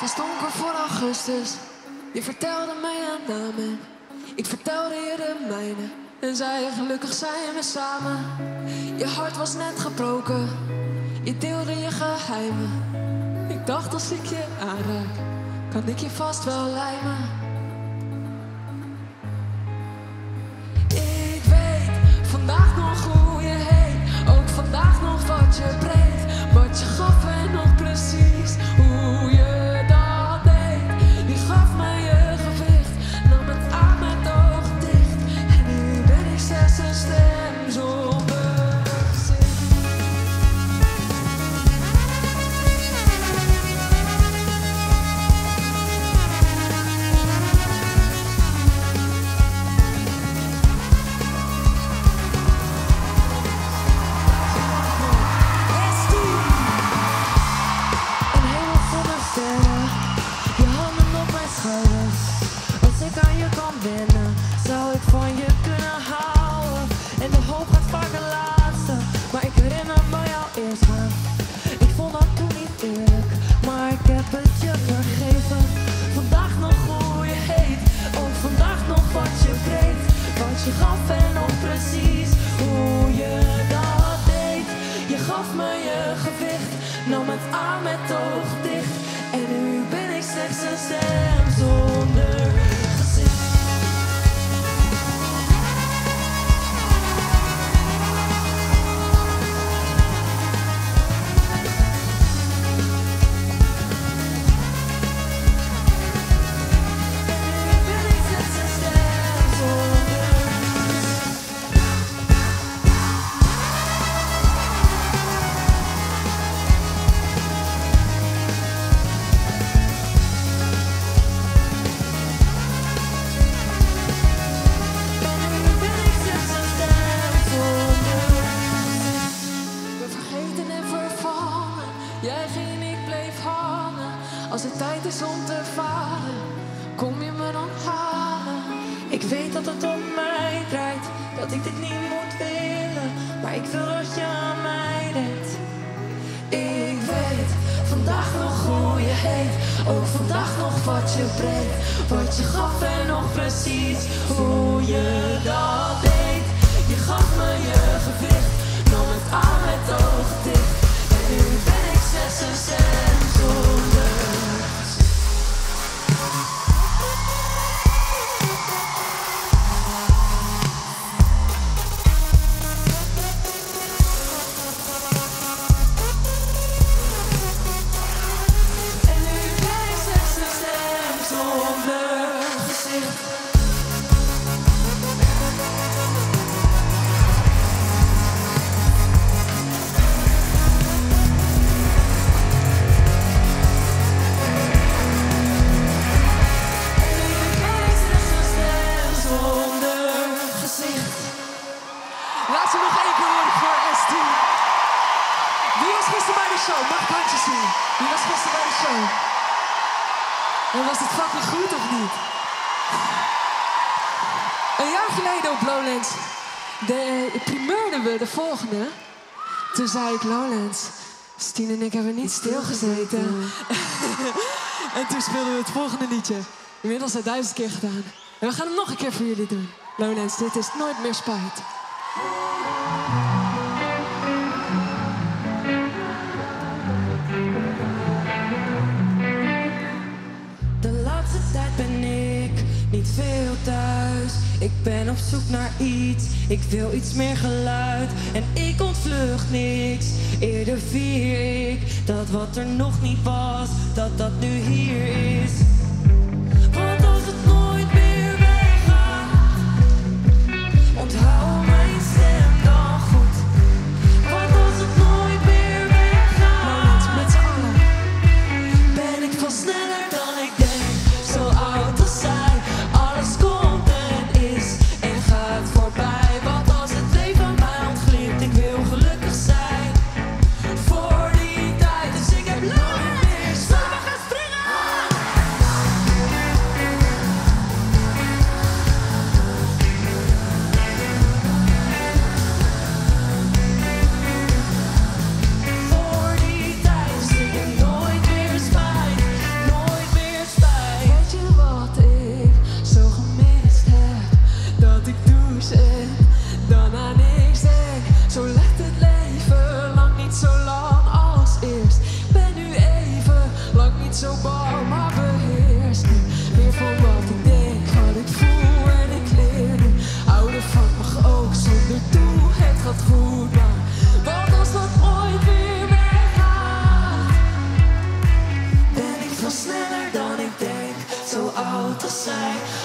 was donker voor augustus. Je vertelde mij een naam en ik vertelde je de mijne. En zei je gelukkig zijn we samen. Je hart was net gebroken. Je deelde je geheimen. Ik dacht als ik je aanraak, kan ik je vast wel lijmen. Ik weet vandaag nog hoe je heet. Ook vandaag nog wat je breed. Wat je gaf en nog precies hoe je dat deed. Je gaf mij je gewicht, nam het aan met ogen dicht. En nu ben ik slechts een stem zonder gezicht. Een hemel zonder sterren, je handen op mijn schouders. Als ik aan je kan wennen, zou ik van je kunnen houden. En de hoop gaat vaak het laatste, maar ik herinner me jou eerst gaan. Ik vond dat toen niet eerlijk, maar ik heb het je vergeven. Vandaag nog hoe je heet, ook vandaag nog wat je breed. Wat je gaf en nog precies hoe je dat deed. Je gaf me je gewicht, nam het aan met oog dicht. En nu ben ik slechts een stem zonder gezicht. Jij ging, ik bleef hangen. Als het tijd is om te varen, kom je me dan halen? Ik weet dat het om mij draait, dat ik dit niet moet willen. Maar ik wil dat je aan mij denkt. Ik weet vandaag nog hoe je heet, ook vandaag nog wat je breed. Wat je gaf en nog precies hoe je dat deed. Je gaf me je gewicht, nam het aan met ogen dicht. En nu ben ik slechts een stem zonder gezicht. En nu ben ik slechts een stem zonder gezicht. Laten we nog één keer horen voor ST. Wie was gisteren bij de show? Mag ik handjes zien? Wie was gisteren bij de show? En was het fucking goed of niet? Een jaar geleden op Lowlands primeurden we de volgende. Toen zei ik Lowlands, Stien en ik hebben niet stilgezeten. En toen speelden we het volgende liedje. Inmiddels al 1000 keer gedaan. En we gaan hem nog een keer voor jullie doen. Lowlands, dit is Nooit meer spijt. De laatste tijd ben ik niet veel thuis. Ik ben op zoek naar iets, ik wil iets meer geluid. En ik ontvlucht niks, eerder vier ik dat wat er nog niet was, dat dat nu hier is. Want als het nooit meer weggaat, onthoud mijn stem dan goed. Want als het nooit meer weggaat, met z'n allen, ben ik veel sneller dan ik denk. Zo oud als zij, alles komt en is en gaat voorbij. Want als het leven mij ontglipt, ik wil gelukkig zijn voor die tijd. Dus ik heb lang meer samen gaan springen.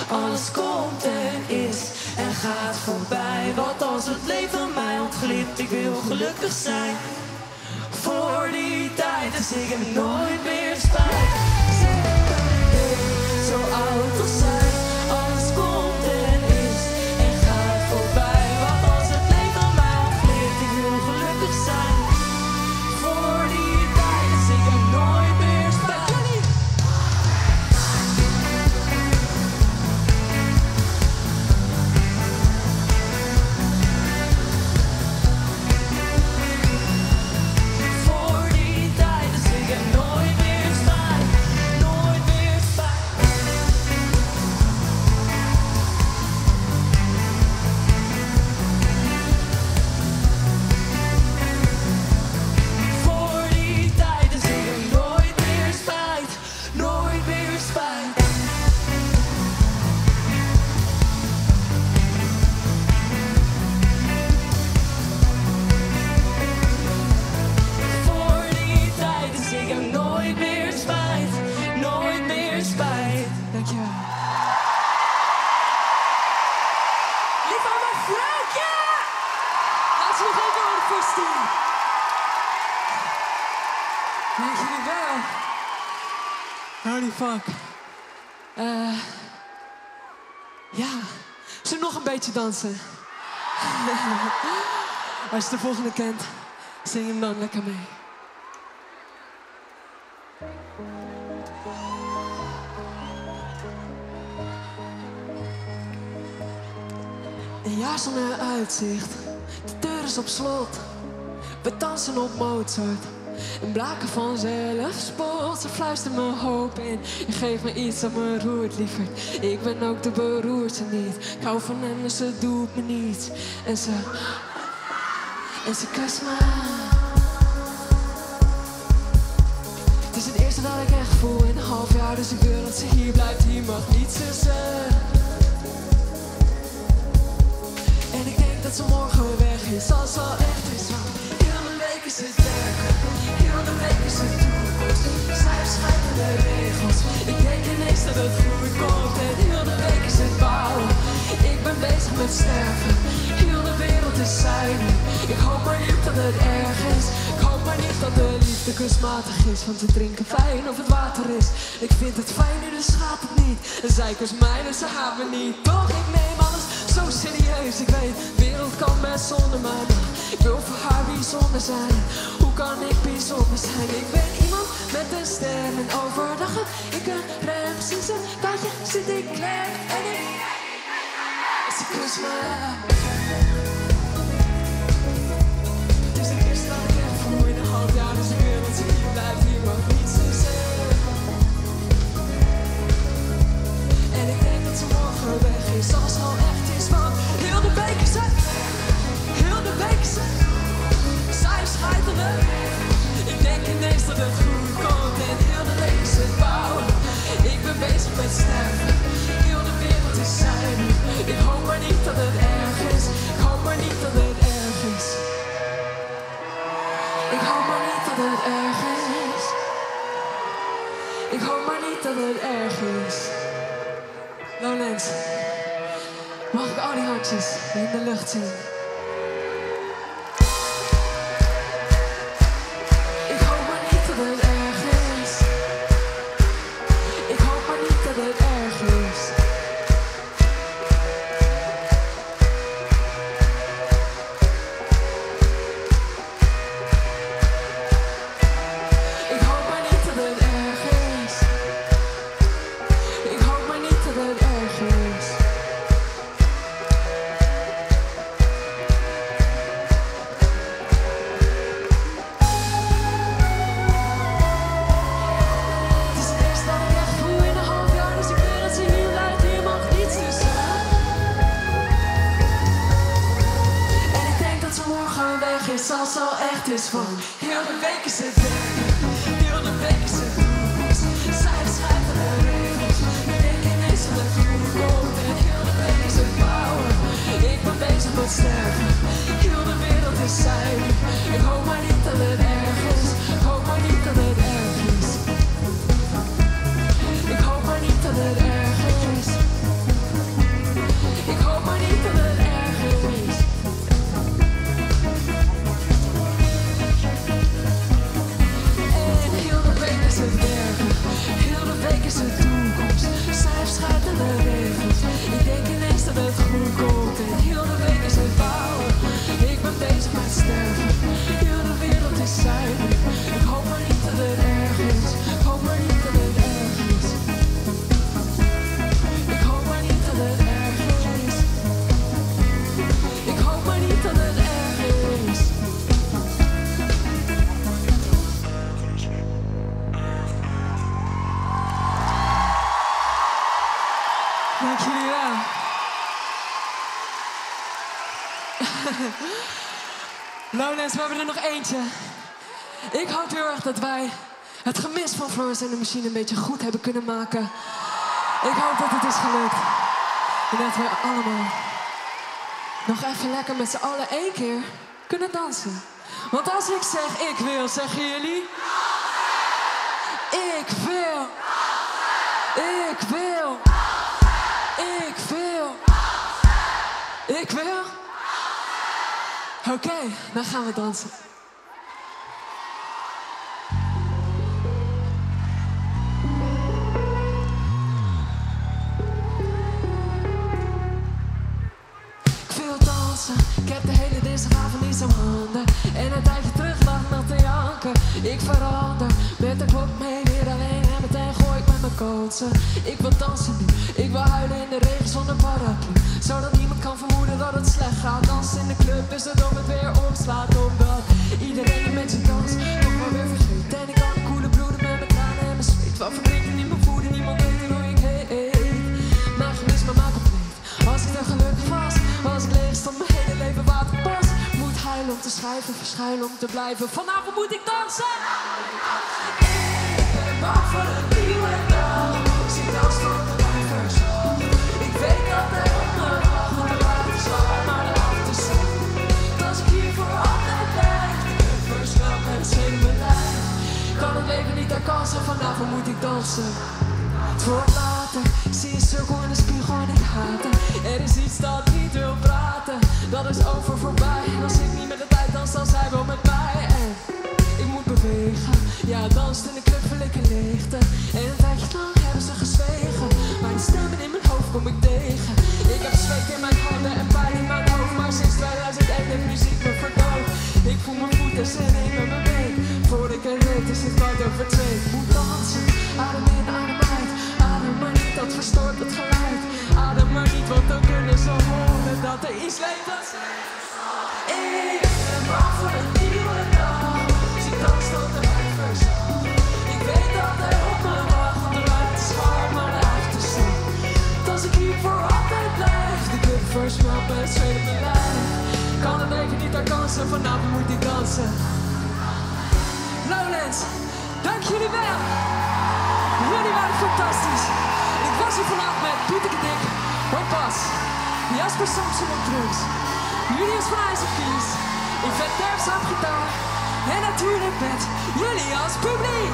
Alles komt en is en gaat voorbij. Wat als het leven mij ontglipt, ik wil gelukkig zijn. Voor die tijd, dus ik heb nooit meer spijt. Zo oud als zij, alles komt en is en gaat voorbij. Wat als het leven mij ontglipt, ik wil gelukkig zijn. Voor die tijd, dus ik heb nooit meer spijt. Dank jullie wel. Holy fuck. Ja, zullen we nog een beetje dansen? Als je de volgende kent, zing hem dan lekker mee. Een jaar zonder uitzicht, de deur is op slot. We dansen op Mozart en blaken vanzelf spot. Ze fluistert me hoop in, je geeft me iets dat me roert, lieverd. Ik ben ook de beroerte niet, ik hou van hen en ze doet me niets. En ze kust me. Het is het eerste dat ik echt voel in een half jaar, dus ik wil dat ze hier blijft, hier mag niets tussen. En ik denk dat ze morgen weg is, als ze al echt is. Heel de week is het werken, heel de week is het toekomst. Zij schrijven de regels, ik denk ineens dat het goed komt. En heel de week is het bouwen, ik ben bezig met sterven. Heel de wereld is zuinig, ik hoop maar niet dat het erg is. Ik hoop maar niet dat de liefde kunstmatig is, want we drinken fijn of het water is. Ik vind het fijn nu, dus gaat het niet. En zij kust mij, dus ze haat me niet. Toch, ik neem alles zo serieus. Ik weet, de wereld kan best zonder mij. Ik wil voor haar bijzonder zijn. Hoe kan ik bijzonder zijn? Ik ben iemand met een stem en overdag heb ik een rem. Sinds een tijdje zit ik klem en ze kust me. Het is het eerste dat ik echt voel in een half jaar, dus ik wil dat ze hier blijft, hier mag niets tussen. En ik denk dat ze morgen weg is, als ze al echt is, want heel de week is het. Heel de week is het. Zij is scheidelijk. Ik denk ineens dat het goed komt en heel de week is het bouwen. Ik ben bezig met sterven. Heel de wereld is zuinig. Ik hoop maar niet dat het erg is. Ik hoop maar niet dat het erg is. Ik hoop maar niet dat het erg is. Ik hoop maar niet dat het erg is. Lowlands, mag ik al die handjes in de lucht zien? Ik hoop maar niet dat het erg is. Ik hoop maar niet dat het erg is. Ik hoop maar niet dat het erg is. Ik hoop maar niet dat het erg is. Het is het eerste dat ik echt voel in een half jaar, dus ik wil dat ze hier blijft, hier mag niets tussen. En ik denk dat ze morgen weg is, als ze al echt is, van heel de week is het werken, heel de week is het toekomst. Zij schrijven de regels, ik denk ineens dat het goed komt. En heel de week is het bouwen, ik ben bezig met sterven. Heel de wereld is zuinig, ik hoop maar niet dat het erg is. Ik hoop maar niet dat het erg is. Ik hoop maar niet dat het erg is. Dank jullie wel. Lowlands, we hebben er nog eentje. Ik hoop heel erg dat wij het gemis van Florence en de Machine een beetje goed hebben kunnen maken. Ik hoop dat het is gelukt. En dat we allemaal nog even lekker met z'n allen 1 keer kunnen dansen. Want als ik zeg ik wil, zeggen jullie? Ik wil. Ik wil. Ik wil. Ik wil. Oké, dan gaan we dansen. Ik heb de hele dinsdagavond niet zo'n handen. En een tijdje terug lag nog te janken. Ik verander met de klok mee weer alleen. En meteen gooi ik met mijn kootsen. Ik wil dansen nu, ik wil huilen in de regen zonder paraplu. Zodat niemand kan vermoeden dat het slecht gaat. Dansen in de club is het op het weer opslaat. Omdat iedereen die met zijn dans nog maar weer vergeet. En ik kan de koele bloeden met mijn tranen en mijn zweet. Wat verdrinken in mijn voeten, niemand weet hoe ik heet. Mijn gemis maar maakt compleet. Als ik er gelukkig was, als ik leeg stond mijn hele leven waterpas. Moet huilen om te schrijven, verschuilen om te blijven. Vanavond moet ik dansen. Ik ben bang voor een nieuwe dag. Ik zie dans tot de lijvers. Ik weet dat er op me wacht. Want de water is lang, maar de hand is zo. Als ik hier voor altijd blijf. Ik versnel met het scheen in mijn lijf. Kan het leven niet herkansen, vanavond moet ik dansen. Het wordt later, ik zie een cirkel in de spiegel en ik haat het. Er is iets dat niet wil praten, dat is over voorbij. En als ik niet met de tijd dans, dan zij wel met mij. En ik moet bewegen, ja danst in de club vul ik een leegte. En een tijdje lang hebben ze gezwegen, maar die stemmen in mijn hoofd kom ik tegen. Ik heb zweet in mijn handen en pijn in mijn hoofd, maar sinds 2001 heeft muziek me verdoofd. Ik voel mijn voeten en ik met mijn been. Voor ik het weet is het 2:15. Ik moet dansen, adem in, adem uit. Adem maar niet, dat verstoort het geluid. Adem maar niet, want dan kunnen ze horen dat er iets leeft dat ze. Ik ben bang voor een nieuwe dag. Dus ik dans tot de lijvers. Ik weet dat er op me wacht, want de luid is warm, maar de uit is zo. Als ik hier voor altijd blijf, de club versmelt met het zweet in mijn lijf. Kan het leven niet herkansen, vanavond moet ik dansen. Lowlands, dank jullie wel. Jullie waren fantastisch. Ik was hier vanavond met Pieter Dik op bas, Jasper Samson op drums, Julius van IJs op keys, Yvette Terps op gitaar en natuurlijk met jullie als publiek.